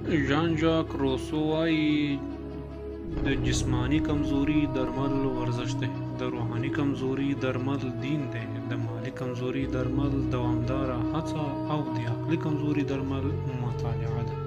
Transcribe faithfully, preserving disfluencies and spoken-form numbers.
ژان ژاک روسو وایي د جسمانی کمزوري درمل ورزش دی، د روحاني کمزوري درمل دین دی، د مالی کمزوري درمل دوامداره هڅه او د عقلي کمزوري درمل مطالعه ده.